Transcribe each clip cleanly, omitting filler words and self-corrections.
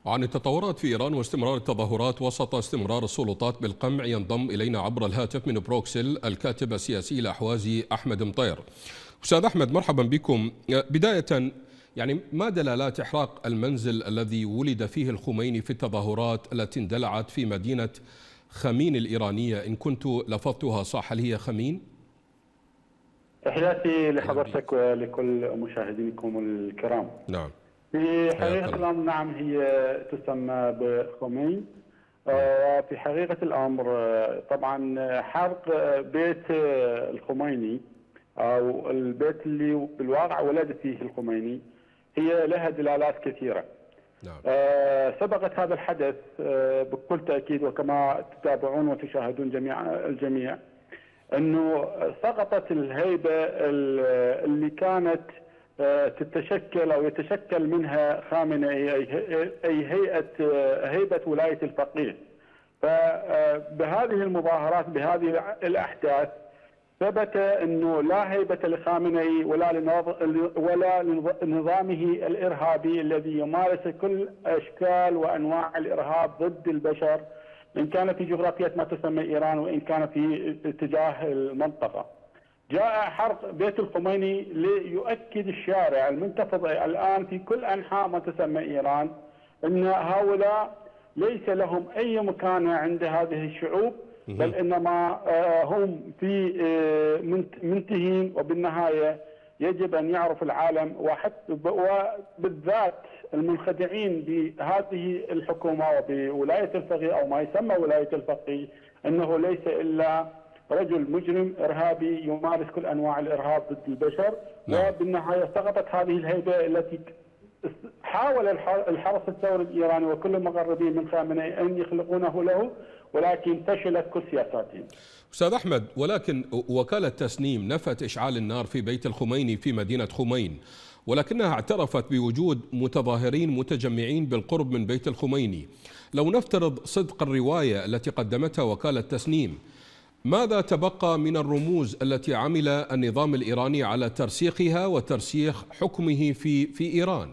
عن التطورات في إيران واستمرار التظاهرات وسط استمرار السلطات بالقمع، ينضم إلينا عبر الهاتف من بروكسل الكاتب السياسي الأحوازي أحمد مطير. أستاذ أحمد، مرحبا بكم. بداية، ما دلالات إحراق المنزل الذي ولد فيه الخميني في التظاهرات التي اندلعت في مدينة خمين الإيرانية؟ إن كنت لفظتها صح، هل هي خمين؟ تحياتي لحضرتك ولكل مشاهدينكم الكرام. نعم، في حياك حقيقة الله. الأمر نعم، هي تسمى بخمين. في حقيقة الأمر طبعا حرق بيت الخميني أو البيت اللي بالواقع ولد فيه الخميني هي لها دلالات كثيرة. نعم. سبقت هذا الحدث بكل تأكيد، وكما تتابعون وتشاهدون الجميع أنه سقطت الهيبة اللي كانت تتشكل أو يتشكل منها خامنئي، أي هيبة ولاية الفقيه. فبهذه المظاهرات، بهذه الأحداث، ثبت أنه لا هيبة لخامنئي ولا لنظامه الإرهابي الذي يمارس كل أشكال وأنواع الإرهاب ضد البشر، إن كان في جغرافية ما تسمى إيران وإن كان في اتجاه المنطقة. جاء حرق بيت الخميني ليؤكد الشارع المنتفض الآن في كل أنحاء ما تسمى إيران أن هؤلاء ليس لهم أي مكانة عند هذه الشعوب، بل إنما هم في منتهين. وبالنهاية يجب أن يعرف العالم وبالذات المنخدعين بهذه الحكومة وبولاية الفقيه أو ما يسمى ولاية الفقيه أنه ليس إلا رجل مجرم إرهابي يمارس كل أنواع الإرهاب ضد البشر. وبالنهاية سقطت هذه الهيبة التي حاول الحرس الثوري الإيراني وكل المغربيين من خامنئي أن يخلقونه له، ولكن فشلت كل سياساتهم. أستاذ أحمد، ولكن وكالة تسنيم نفت إشعال النار في بيت الخميني في مدينة خمين، ولكنها اعترفت بوجود متظاهرين متجمعين بالقرب من بيت الخميني. لو نفترض صدق الرواية التي قدمتها وكالة تسنيم، ماذا تبقى من الرموز التي عمل النظام الإيراني على ترسيخها وترسيخ حكمه في إيران؟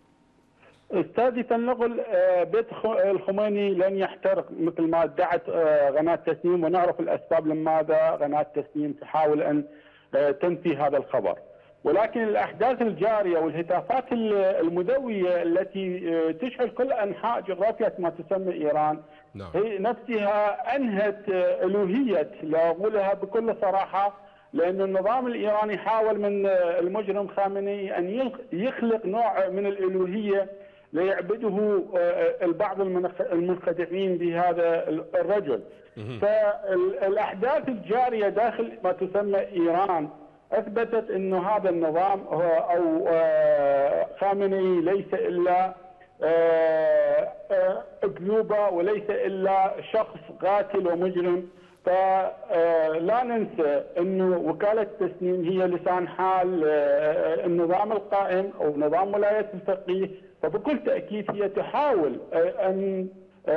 أستاذي، فلنقل بيت الخميني لن يحترق مثل ما ادعت قناة تسنيم، ونعرف الأسباب لماذا قناة تسنيم تحاول أن تنفي هذا الخبر. ولكن الأحداث الجارية والهتافات المدوية التي تشعل كل أنحاء جغرافية ما تسمى إيران هي نفسها أنهت ألوهية، لا أقولها بكل صراحة، لأن النظام الإيراني حاول من المجرم خامنئي أن يخلق نوع من الألوهية ليعبده البعض المنخدعين بهذا الرجل. فالأحداث الجارية داخل ما تسمى إيران أثبتت أن هذا النظام أو خامنئي ليس إلا أكذوبة وليس إلا شخص قاتل ومجرم. فلا ننسى أن وكالة تسنيم هي لسان حال النظام القائم أو نظام ولاية الفقيه، فبكل تأكيد هي تحاول أن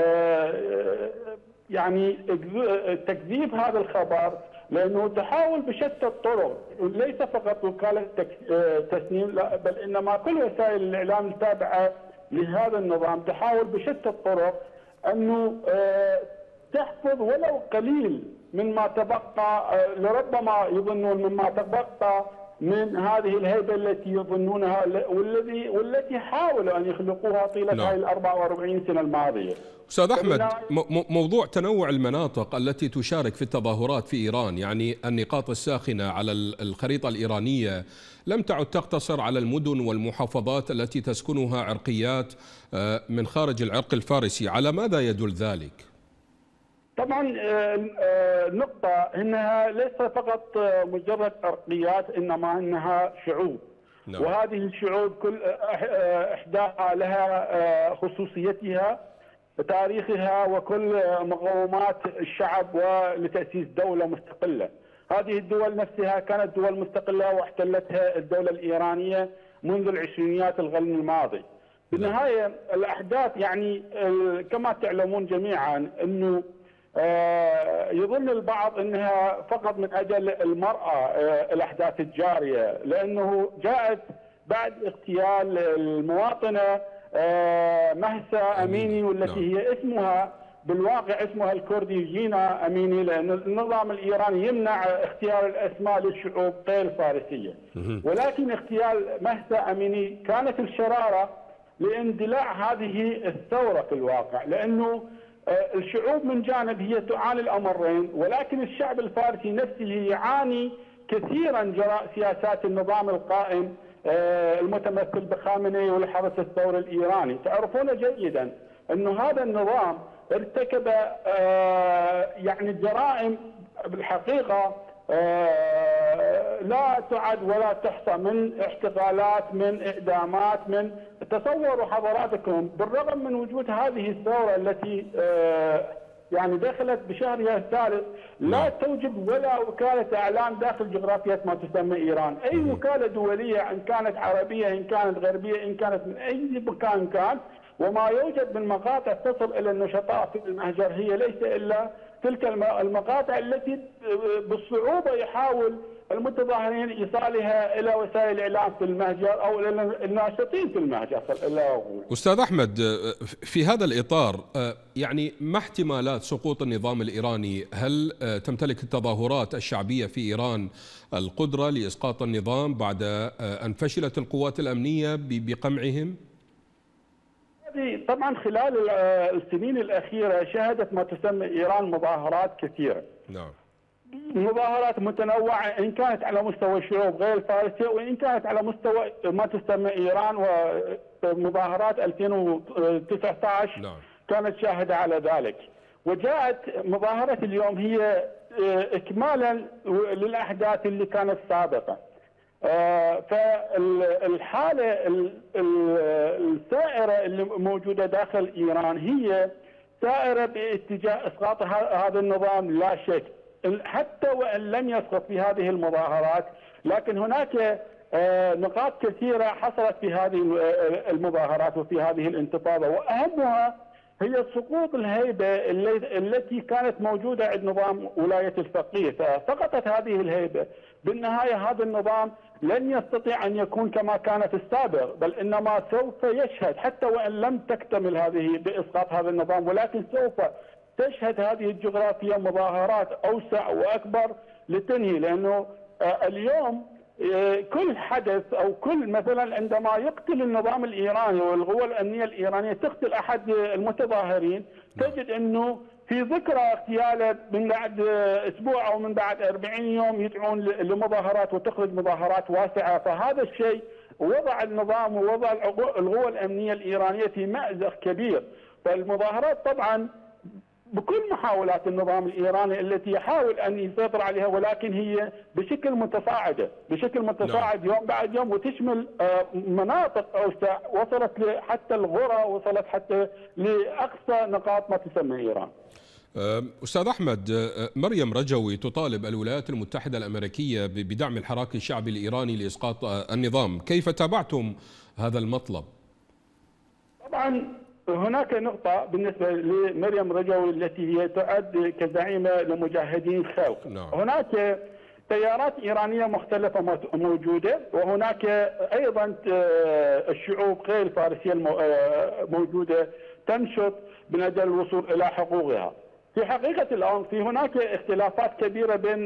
تكذيب هذا الخبر، لأنه تحاول بشتى الطرق، ليس فقط وكالة تسنيم بل إنما كل وسائل الإعلام التابعة لهذا النظام تحاول بشتى الطرق أنه تحفظ ولو قليل مما تبقى، لربما يظنون مما تبقى من هذه الهيبة التي يظنونها والتي حاولوا أن يخلقوها طيلة هذه 44 سنة الماضية. أستاذ أحمد، موضوع تنوع المناطق التي تشارك في التظاهرات في إيران، النقاط الساخنة على الخريطة الإيرانية لم تعد تقتصر على المدن والمحافظات التي تسكنها عرقيات من خارج العرق الفارسي. على ماذا يدل ذلك؟ طبعا النقطة انها ليس فقط مجرد عرقيات، انما انها شعوب. وهذه الشعوب كل احداها لها خصوصيتها، تاريخها وكل مقومات الشعب ولتأسيس دولة مستقلة. هذه الدول نفسها كانت دول مستقلة واحتلتها الدولة الإيرانية منذ العشرينيات القرن الماضي. بالنهاية الأحداث كما تعلمون جميعا أنه يظن البعض أنها فقط من أجل المرأة الأحداث الجارية، لأنه جاءت بعد اغتيال المواطنة مهسا أميني، والتي هي اسمها بالواقع اسمها الكردي جينا أميني، لأن النظام الإيراني يمنع اختيار الأسماء للشعوب غير الفارسية. ولكن اغتيال مهسا أميني كانت الشرارة لاندلاع هذه الثورة في الواقع، لأنه الشعوب من جانب هي تعاني الأمرين، ولكن الشعب الفارسي نفسه يعاني كثيرا جراء سياسات النظام القائم المتمثل بخامنئي والحرس الثوري الإيراني. تعرفون جيدا أن هذا النظام ارتكب يعني جرائم بالحقيقة لا تعد ولا تحصى، من احتقالات، من إعدامات، من تصوروا حضراتكم بالرغم من وجود هذه الثورة التي يعني دخلت بشهرها الثالث لا توجد ولا وكالة إعلام داخل جغرافية ما تسمى إيران. أي وكالة دولية إن كانت عربية إن كانت غربية إن كانت من أي مكان كان، وما يوجد من مقاطع تصل إلى النشطاء في المهجر هي ليس إلا تلك المقاطع التي بالصعوبة يحاول المتظاهرين إيصالها إلى وسائل الإعلام في المهجر أو إلى الناشطين في المهجر. أستاذ أحمد، في هذا الإطار يعني ما احتمالات سقوط النظام الإيراني؟ هل تمتلك التظاهرات الشعبية في إيران القدرة لإسقاط النظام بعد أن فشلت القوات الأمنية بقمعهم؟ طبعا خلال السنين الأخيرة شهدت ما تسمى إيران مظاهرات كثيرة. نعم. مظاهرات متنوعة إن كانت على مستوى الشعوب غير الفارسية وإن كانت على مستوى ما تسمى إيران، ومظاهرات 2019 نعم. كانت شاهدة على ذلك. وجاءت مظاهرة اليوم هي إكمالا للأحداث اللي كانت سابقة. فالحالة السائرة اللي موجودة داخل إيران هي سائرة باتجاه إسقاط هذا النظام لا شك، حتى وإن لم يسقط في هذه المظاهرات، لكن هناك نقاط كثيرة حصلت في هذه المظاهرات وفي هذه الانتفاضة، وأهمها هي سقوط الهيبة التي كانت موجودة عند نظام ولاية الفقيه. فسقطت هذه الهيبة. بالنهاية هذا النظام لن يستطيع أن يكون كما كان في السابق، بل إنما سوف يشهد حتى وإن لم تكتمل هذه بإسقاط هذا النظام، ولكن سوف تشهد هذه الجغرافيا مظاهرات أوسع وأكبر لتنهي. لأنه اليوم كل حدث أو كل مثلا عندما يقتل النظام الإيراني والقوى الأمنية الإيرانية تقتل أحد المتظاهرين، تجد أنه في ذكرى اغتياله من بعد أسبوع أو من بعد 40 يوم يدعون لمظاهرات وتخرج مظاهرات واسعة. فهذا الشيء وضع النظام ووضع القوى الأمنية الإيرانية في مأزق كبير. فالمظاهرات طبعا بكل محاولات النظام الإيراني التي يحاول أن يسيطر عليها، ولكن هي بشكل متصاعد يوم بعد يوم، وتشمل مناطق أوسع، وصلت حتى الغرة، وصلت حتى لأقصى نقاط ما تسمى إيران. أستاذ أحمد، مريم رجوي تطالب الولايات المتحدة الأمريكية بدعم الحراك الشعبي الإيراني لإسقاط النظام، كيف تابعتم هذا المطلب؟ طبعا هناك نقطة بالنسبة لمريم رجوي التي هي تعد كزعيمة لمجاهدين خلق. هناك تيارات إيرانية مختلفة موجودة، وهناك أيضا الشعوب غير الفارسية موجودة تنشط من أجل الوصول إلى حقوقها. في حقيقة الأمر في هناك اختلافات كبيرة بين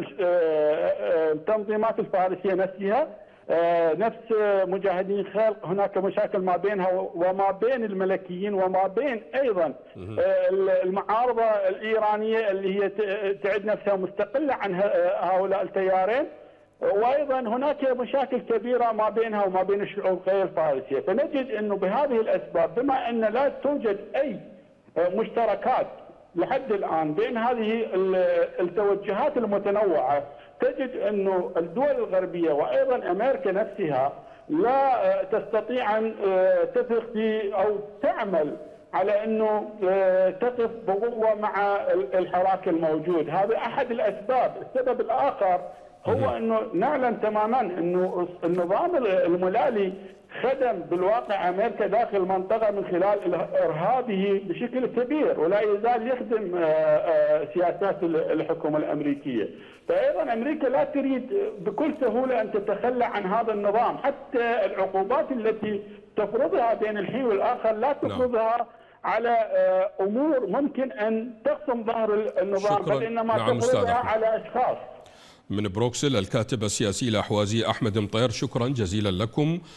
التنظيمات الفارسية نفسها، نفس مجاهدين خلق، هناك مشاكل ما بينها وما بين الملكيين وما بين أيضا المعارضة الإيرانية اللي هي تعد نفسها مستقلة عن هؤلاء التيارين، وأيضا هناك مشاكل كبيرة ما بينها وما بين الشعوب غير الفارسية. فنجد أنه بهذه الأسباب، بما أن لا توجد أي مشتركات لحد الآن بين هذه التوجهات المتنوعة، تجد أنه الدول الغربية وأيضا أمريكا نفسها لا تستطيع أن تثق في أو تعمل على أنه تقف بقوة مع الحراك الموجود. هذا أحد الأسباب. السبب الآخر هو أنه نعلم تماما أنه النظام الملالي خدم بالواقع أمريكا داخل المنطقة من خلال إرهابه بشكل كبير، ولا يزال يخدم سياسات الحكومة الأمريكية. فأيضا أمريكا لا تريد بكل سهولة أن تتخلى عن هذا النظام. حتى العقوبات التي تفرضها بين الحين والآخر، لا تفرضها على أمور ممكن أن تقسم ظهر النظام، بل إنما تفرضها على أشخاص. من بروكسل الكاتب السياسي الأحوازي أحمد مطير، شكرا جزيلا لكم.